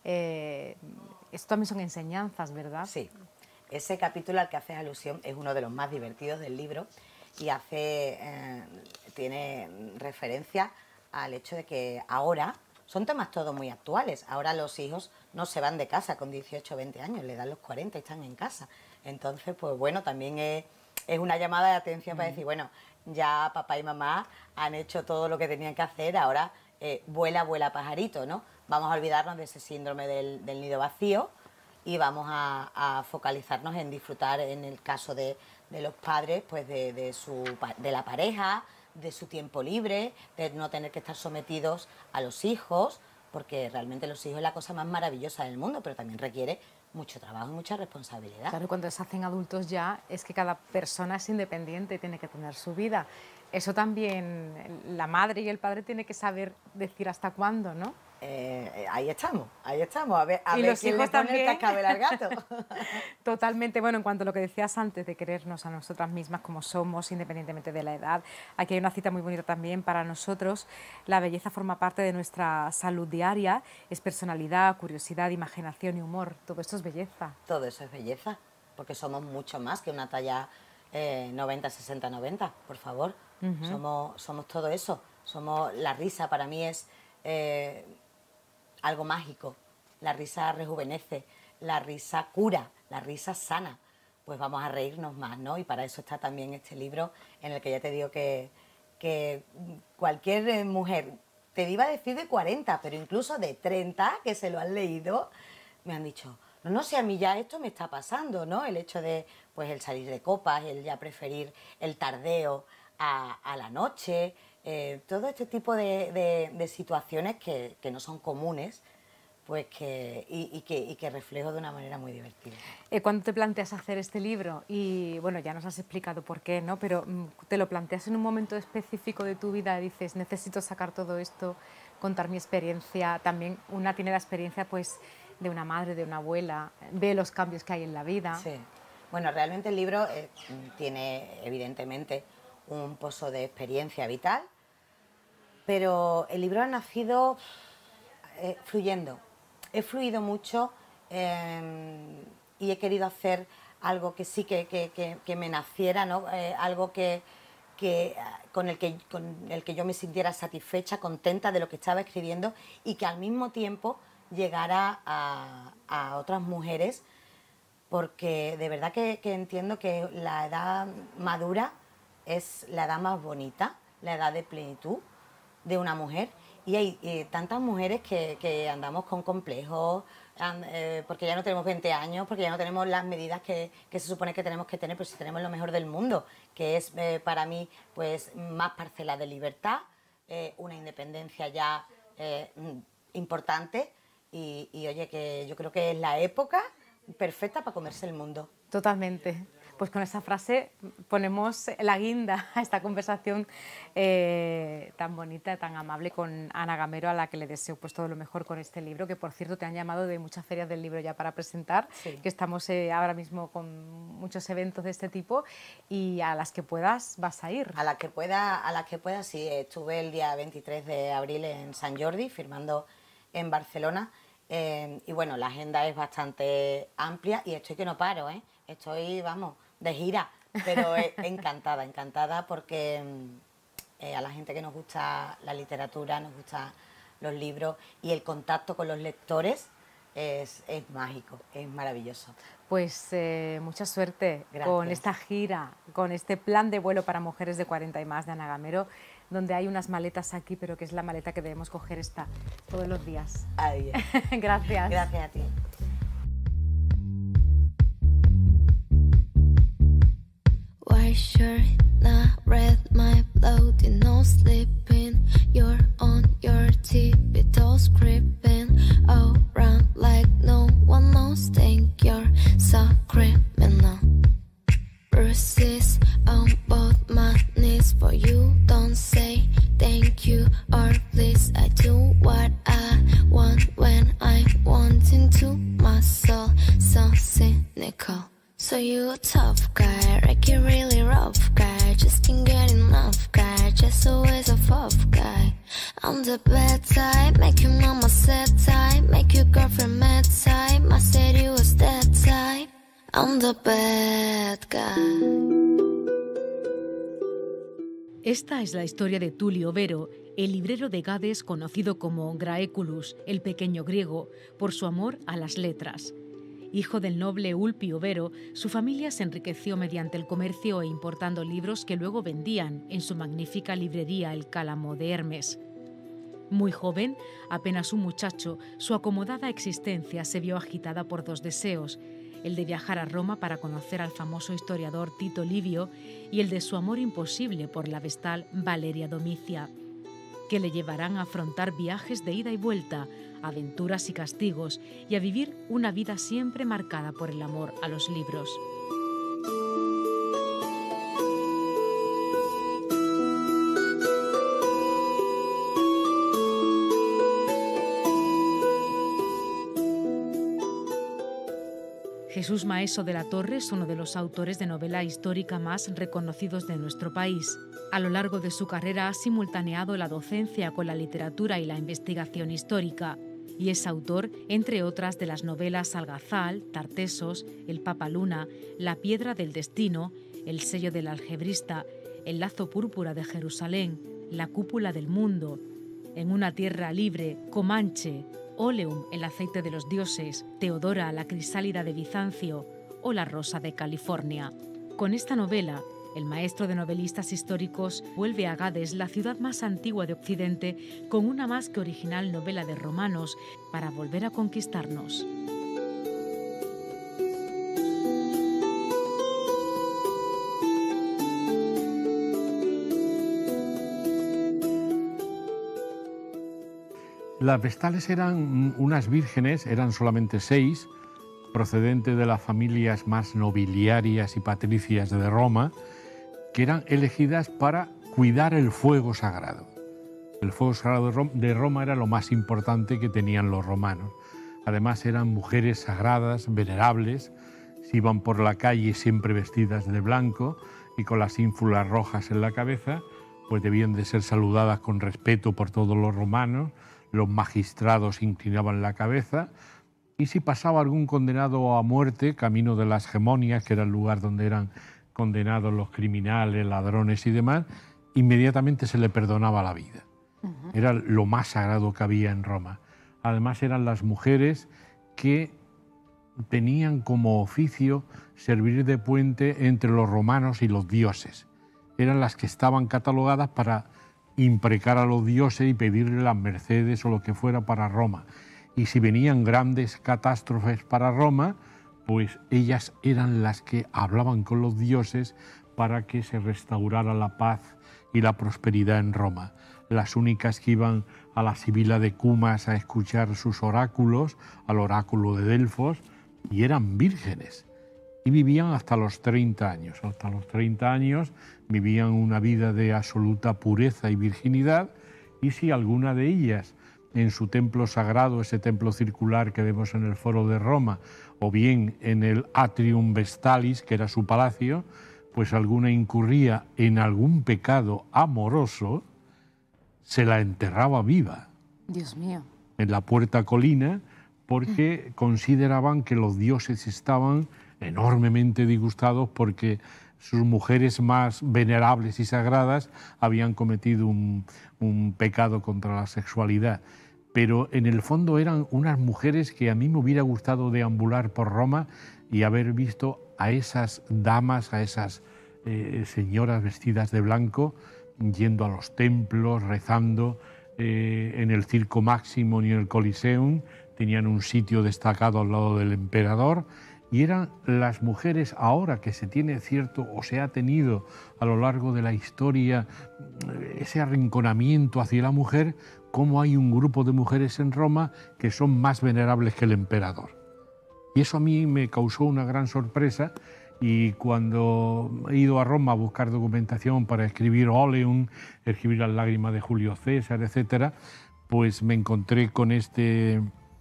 Eh, esto también son enseñanzas, ¿verdad? Sí, ese capítulo al que haces alusión es uno de los más divertidos del libro y hace, eh, tiene referencia al hecho de que ahora son temas todos muy actuales. Ahora los hijos no se van de casa con dieciocho o veinte años, le dan los cuarenta y están en casa. Entonces, pues bueno, también es, es una llamada de atención mm. para decir, bueno, ya papá y mamá han hecho todo lo que tenían que hacer, ahora eh, vuela, vuela pajarito, ¿no? Vamos a olvidarnos de ese síndrome del, del nido vacío y vamos a, a focalizarnos en disfrutar, en el caso de, de los padres, pues de, de, su, de la pareja, de su tiempo libre, de no tener que estar sometidos a los hijos, porque realmente los hijos es la cosa más maravillosa del mundo, pero también requiere mucho trabajo y mucha responsabilidad. Claro, cuando se hacen adultos ya es que cada persona es independiente y tiene que tener su vida. Eso también la madre y el padre tienen que saber decir hasta cuándo, ¿no? Eh, ahí estamos, ahí estamos, a ver, a y ver los quién hijos le pone también. el cascabel al gato. Totalmente. Bueno, en cuanto a lo que decías antes de querernos a nosotras mismas como somos, independientemente de la edad, aquí hay una cita muy bonita también para nosotros. La belleza forma parte de nuestra salud diaria, es personalidad, curiosidad, imaginación y humor. Todo esto es belleza. Todo eso es belleza, porque somos mucho más que una talla eh, noventa, sesenta, noventa, por favor. Uh-huh. somos, somos todo eso. Somos, la risa para mí es eh, algo mágico. La risa rejuvenece, la risa cura, la risa sana. Pues vamos a reírnos más, ¿no? Y para eso está también este libro en el que ya te digo que, que cualquier mujer, te iba a decir de cuarenta, pero incluso de treinta, que se lo han leído, me han dicho, no, no sé, a mí ya esto me está pasando, ¿no? El hecho de, pues, el salir de copas, el ya preferir el tardeo a, a la noche, eh, todo este tipo de, de, de situaciones que, que no son comunes, pues que, y, y, que, y que reflejo de una manera muy divertida. Eh, ¿Cuándo te planteas hacer este libro? Y bueno, ya nos has explicado por qué, ¿no? Pero ¿te lo planteas en un momento específico de tu vida? Dices, necesito sacar todo esto, contar mi experiencia. También una tiene la experiencia, pues, de una madre, de una abuela, ve los cambios que hay en la vida. Sí. Bueno, realmente el libro eh, tiene, evidentemente, un pozo de experiencia vital, pero el libro ha nacido eh, fluyendo. He fluido mucho eh, y he querido hacer algo que sí que, que, que, que me naciera, ¿no? Eh, algo que, que, con, el que, con el que yo me sintiera satisfecha, contenta de lo que estaba escribiendo y que al mismo tiempo llegara a, a otras mujeres, porque de verdad que, que entiendo que la edad madura es la edad más bonita, la edad de plenitud de una mujer, y hay eh, tantas mujeres que, que andamos con complejos, and, eh, porque ya no tenemos veinte años, porque ya no tenemos las medidas que, que se supone que tenemos que tener, pero si tenemos lo mejor del mundo, que es eh, para mí pues más parcelas de libertad, eh, una independencia ya eh, importante, y, y oye, que yo creo que es la época perfecta para comerse el mundo. Totalmente. Pues con esa frase ponemos la guinda a esta conversación eh, tan bonita, tan amable con Ana Gamero, a la que le deseo pues todo lo mejor con este libro, que por cierto te han llamado de muchas ferias del libro ya para presentar, sí. que estamos eh, ahora mismo con muchos eventos de este tipo, y a las que puedas vas a ir. A las que pueda, a las que pueda sí. Estuve el día veintitrés de abril en Sant Jordi firmando en Barcelona. Eh, y bueno, la agenda es bastante amplia y estoy que no paro, ¿eh? Estoy, vamos, de gira, pero eh, encantada, encantada porque eh, a la gente que nos gusta la literatura, nos gustan los libros y el contacto con los lectores es, es mágico, es maravilloso. Pues eh, mucha suerte Gracias. Con esta gira, con este plan de vuelo para mujeres de cuarenta y más de Ana Gamero, donde hay unas maletas aquí, pero que es la maleta que debemos coger esta todos los días. Ay, Gracias. Gracias a ti. White shirt, not red, my blood, no sleeping. You're on your tiptoes creeping around like no one knows. Think you're so criminal. Bruises on both my knees, for you don't say thank you or please. I do what I want when I'm wanting to. My soul so cynical. So you a tough guy, like you really rough guy. Just can't get enough guy, just always a tough guy. I'm the bad type, make your mama sad type, make your girlfriend mad type. I said you was that type. I'm the bad guy. Esta es la historia de Tulio Vero, el librero de Gades conocido como Graeculus, el pequeño griego, por su amor a las letras. Hijo del noble Ulpio Vero, su familia se enriqueció mediante el comercio e importando libros que luego vendían en su magnífica librería El Cálamo de Hermes. Muy joven, apenas un muchacho, su acomodada existencia se vio agitada por dos deseos, el de viajar a Roma para conocer al famoso historiador Tito Livio y el de su amor imposible por la vestal Valeria Domicia, que le llevarán a afrontar viajes de ida y vuelta, aventuras y castigos, y a vivir una vida siempre marcada por el amor a los libros. Jesús Maeso de la Torre es uno de los autores de novela histórica más reconocidos de nuestro país. A lo largo de su carrera ha simultaneado la docencia con la literatura y la investigación histórica, y es autor, entre otras, de las novelas Algazal, Tartesos, El Papaluna, La Piedra del Destino, El Sello del Algebrista, El Lazo Púrpura de Jerusalén, La Cúpula del Mundo, En una tierra libre, Comanche, Oleum, El aceite de los dioses, Teodora, la crisálida de Bizancio o La rosa de California. Con esta novela, el maestro de novelistas históricos vuelve a Gades, la ciudad más antigua de Occidente, con una más que original novela de romanos para volver a conquistarnos. Las vestales eran unas vírgenes, eran solamente seis, procedentes de las familias más nobiliarias y patricias de Roma, que eran elegidas para cuidar el fuego sagrado. El fuego sagrado de Roma era lo más importante que tenían los romanos. Además eran mujeres sagradas, venerables, se iban por la calle siempre vestidas de blanco y con las ínfulas rojas en la cabeza, pues debían de ser saludadas con respeto por todos los romanos. Los magistrados inclinaban la cabeza y si pasaba algún condenado a muerte, camino de las Gemonias, que era el lugar donde eran condenados los criminales, ladrones y demás, inmediatamente se le perdonaba la vida. Uh-huh. Era lo más sagrado que había en Roma. Además eran las mujeres que tenían como oficio servir de puente entre los romanos y los dioses. Eran las que estaban catalogadas para imprecar a los dioses y pedirle las mercedes o lo que fuera para Roma. Y si venían grandes catástrofes para Roma, pues ellas eran las que hablaban con los dioses para que se restaurara la paz y la prosperidad en Roma. Las únicas que iban a la Sibila de Cumas a escuchar sus oráculos, al oráculo de Delfos, y eran vírgenes. Y vivían hasta los treinta años. Hasta los treinta años vivían una vida de absoluta pureza y virginidad, y si alguna de ellas en su templo sagrado, ese templo circular que vemos en el Foro de Roma, o bien en el Atrium Vestalis, que era su palacio, pues alguna incurría en algún pecado amoroso, se la enterraba viva. Dios mío. En la Puerta Colina, porque consideraban que los dioses estaban enormemente disgustados porque sus mujeres más venerables y sagradas habían cometido un, un pecado contra la sexualidad. Pero en el fondo eran unas mujeres que a mí me hubiera gustado deambular por Roma y haber visto a esas damas, a esas eh, señoras vestidas de blanco, yendo a los templos, rezando. Eh, en el Circo Máximo ni en el Coliseum tenían un sitio destacado al lado del emperador, y eran las mujeres, ahora que se tiene cierto o se ha tenido a lo largo de la historia ese arrinconamiento hacia la mujer, cómo hay un grupo de mujeres en Roma que son más venerables que el emperador. Y eso a mí me causó una gran sorpresa, y cuando he ido a Roma a buscar documentación para escribir Oleum, escribir Las lágrimas de Julio César, etcétera, pues me encontré con este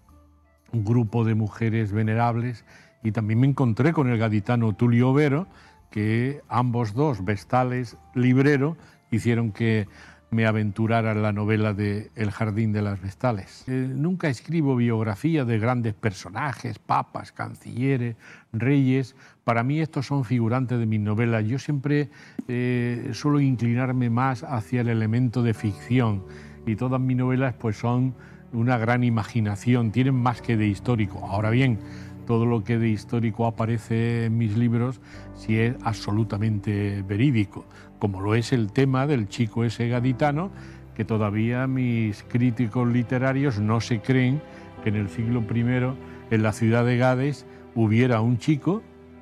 grupo de mujeres venerables, y también me encontré con el gaditano Tulio Vero, que ambos dos, Vestales, Librero, hicieron que me aventurara en la novela de El jardín de las Vestales. Eh, nunca escribo biografía de grandes personajes, papas, cancilleres, reyes. Para mí estos son figurantes de mis novelas. Yo siempre eh, suelo inclinarme más hacia el elemento de ficción, y todas mis novelas pues son una gran imaginación, tienen más que de histórico. Ahora bien, todo lo que de histórico aparece en mis libros sí es absolutamente verídico, como lo es el tema del chico ese gaditano, que todavía mis críticos literarios no se creen que en el siglo primero en la ciudad de Gades hubiera un chico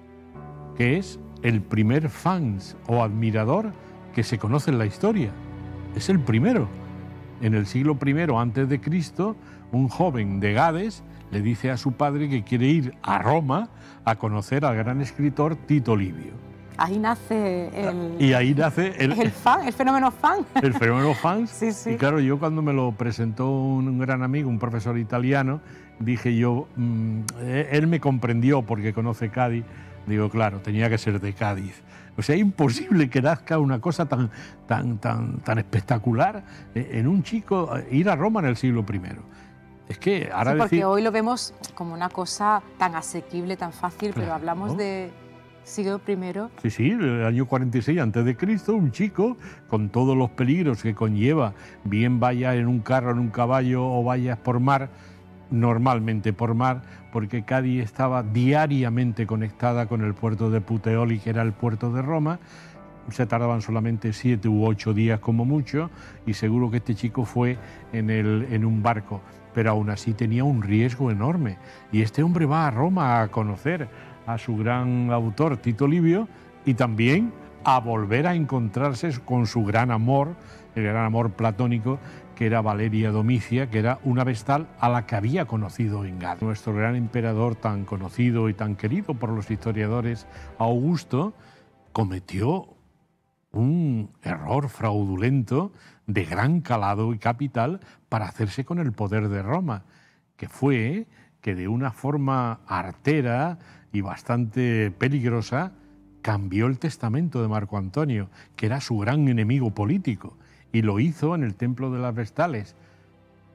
que es el primer fans o admirador que se conoce en la historia. Es el primero. En el siglo primero antes de Cristo, un joven de Gades le dice a su padre que quiere ir a Roma a conocer al gran escritor Tito Livio. Ahí nace el... Y ahí nace el, el fan, el fenómeno fan. El fenómeno fan. Sí, sí. Y claro, yo cuando me lo presentó un gran amigo, un profesor italiano, dije yo, mmm, él me comprendió porque conoce Cádiz. Digo, claro, tenía que ser de Cádiz. O sea, es imposible que nazca una cosa tan, tan, tan, tan espectacular en un chico, ir a Roma en el siglo primero. Es que ahora sí, porque decir... hoy lo vemos como una cosa tan asequible, tan fácil, claro, pero hablamos ¿no? de siglo primero. Sí, sí, el año cuarenta y seis antes de Cristo, un chico con todos los peligros que conlleva, bien vaya en un carro, en un caballo o vayas por mar, normalmente por mar, porque Cádiz estaba diariamente conectada con el puerto de Puteoli, que era el puerto de Roma. Se tardaban solamente siete u ocho días como mucho, y seguro que este chico fue en, el, en un barco, pero aún así tenía un riesgo enorme. Y este hombre va a Roma a conocer a su gran autor Tito Livio, y también a volver a encontrarse con su gran amor, el gran amor platónico, que era Valeria Domicia, que era una vestal a la que había conocido en Gades. Nuestro gran emperador, tan conocido y tan querido por los historiadores, Augusto, cometió un error fraudulento de gran calado y capital para hacerse con el poder de Roma, que fue que de una forma artera y bastante peligrosa cambió el testamento de Marco Antonio, que era su gran enemigo político, y lo hizo en el Templo de las Vestales.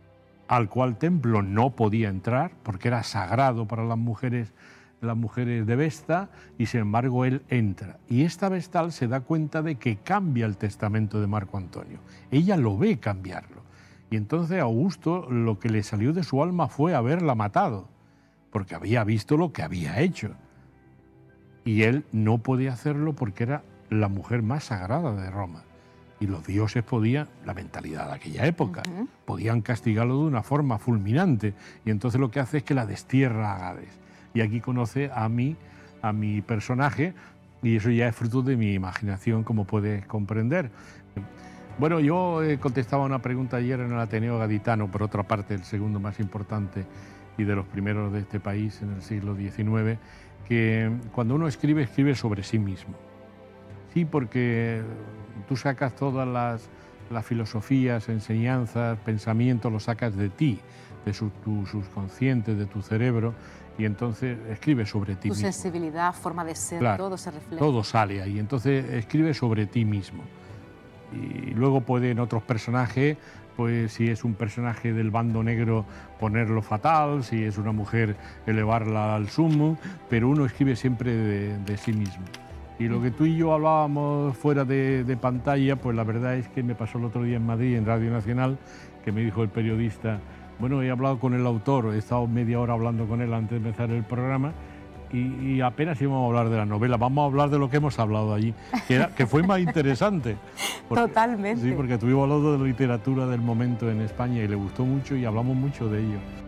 al cual templo no podía entrar porque era sagrado para las mujeres, las mujeres de Vesta, y sin embargo él entra. Y esta vestal se da cuenta de que cambia el testamento de Marco Antonio. Ella lo ve cambiarlo. Y entonces Augusto lo que le salió de su alma fue haberla matado, porque había visto lo que había hecho. Y él no podía hacerlo porque era la mujer más sagrada de Roma. Y los dioses podían, la mentalidad de aquella época, uh-huh. podían castigarlo de una forma fulminante. Y entonces lo que hace es que la destierra a Gades. Y aquí conoce a mí, a mi personaje, y eso ya es fruto de mi imaginación, como puedes comprender. Bueno, yo eh, contestaba una pregunta ayer en el Ateneo Gaditano, por otra parte, el segundo más importante y de los primeros de este país en el siglo diecinueve, que cuando uno escribe, escribe sobre sí mismo. Sí, porque tú sacas todas las, las filosofías, enseñanzas, pensamientos, los sacas de ti, de su, tu subconsciente, de tu cerebro, y entonces escribes sobre ti tu mismo. Tu sensibilidad, forma de ser, claro, todo se refleja. Todo sale ahí, entonces escribes sobre ti mismo. Y luego pueden otros personajes, pues si es un personaje del bando negro, ponerlo fatal, si es una mujer, elevarla al sumo, pero uno escribe siempre de, de sí mismo. Y lo que tú y yo hablábamos fuera de, de pantalla, pues la verdad es que me pasó el otro día en Madrid, en Radio Nacional, que me dijo el periodista, bueno, he hablado con el autor, he estado media hora hablando con él antes de empezar el programa, y, y apenas íbamos a hablar de la novela, vamos a hablar de lo que hemos hablado allí, que, era, que fue más interesante. Porque, totalmente. Sí, porque estuvimos hablando de la literatura del momento en España y le gustó mucho y hablamos mucho de ello.